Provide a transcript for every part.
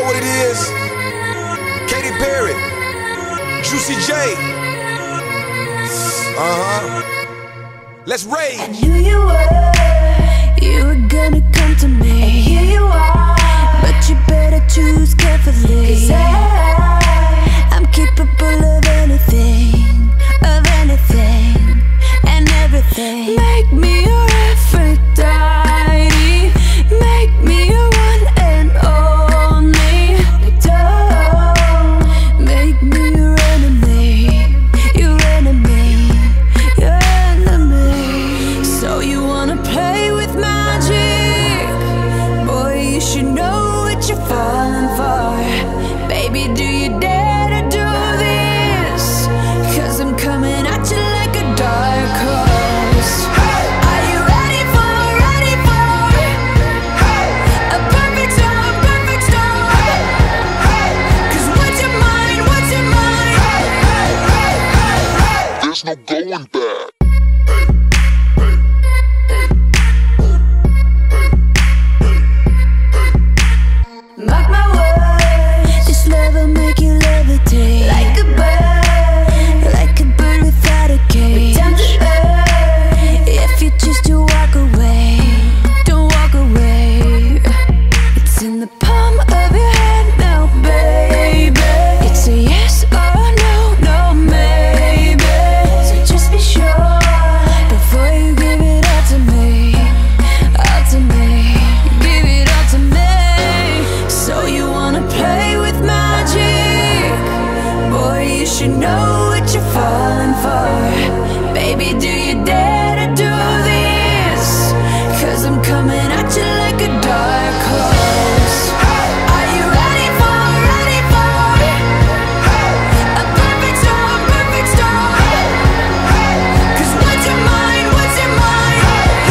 what it is? Katy Perry, Juicy J. Let's rage. I knew you were gonna come to me, and here you are. But you better choose carefully, 'cause I'm capable of anything, and everything. Make me your Aphrodite, make me your one and only. Don't make me your enemy, your enemy, your enemy. So you wanna play with magic? Boy, you should know what you're falling for. Baby, do you dare to do this? 'Cause I'm coming at you like a dark horse. Are you ready for a perfect storm, perfect storm? 'Cause what's your mind, what's your mind? There's no going back. Mark my words, this love will make you levitate like a bird without a cage. Down to earth, if you choose to walk away, don't walk away. It's in the palm of your hand now, baby. It's a yes or no, no maybe. So just be sure before you give it all to me, all to me. Give it all to me. So you wanna play with magic? Boy, you should know what you're falling for. Baby, do you dare to do this? 'Cause I'm coming at you like a dark horse. Are you ready for a perfect storm, perfect storm? 'Cause what's your mind, what's your mind?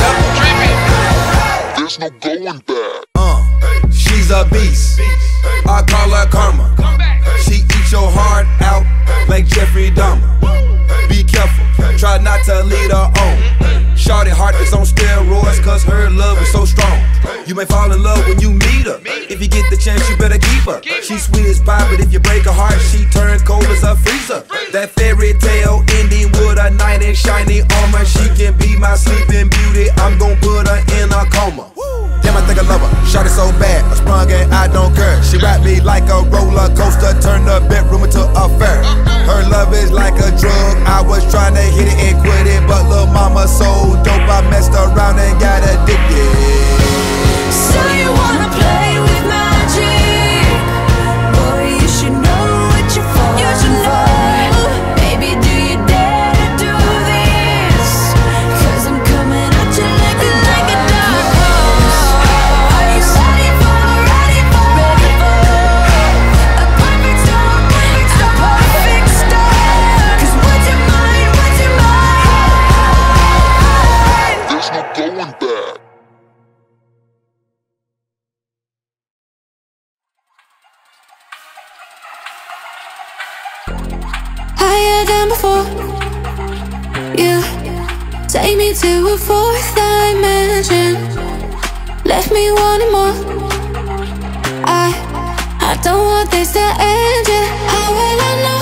There's no going back. She's a beast, I call her karma. She eats your heart out like Jeffrey Dahmer. Be careful, try not to lead her on. Shorty heart is on steroids, 'cause her love is so strong. You may fall in love when you meet her. If you get the chance, you better keep her. She's sweet as pie, but if you break her heart, she turns cold as a freezer. That fairy tale ending with a knight in shiny armor. She can be my sleeping beauty, I'm gon' put her in a coma. Damn, I think I love her, shot it so bad, I sprung and I don't care. She wrapped me like a roller coaster, turned the bedroom into a fair. Her love is like a drug, I was trying to hit it and quit it, but lil' mama so dope, I messed around and got addicted. So you wanna play with magic? Boy, you should know what you're falling for. Baby, do you dare to do this? 'Cause I'm coming at you like a dark horse. Are you ready for a perfect storm, a perfect storm? 'Cause what's your mind, what's your mind? There's no going back. Higher than before, you take me to a fourth dimension. Left me wanting more. I don't want this to end. Yeah, how will I know?